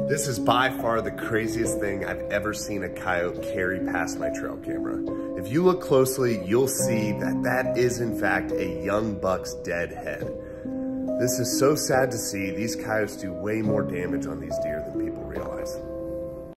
This is by far the craziest thing I've ever seen a coyote carry past my trail camera. If you look closely, you'll see that that is in fact a young buck's dead head. This is so sad to see. These coyotes do way more damage on these deer than people.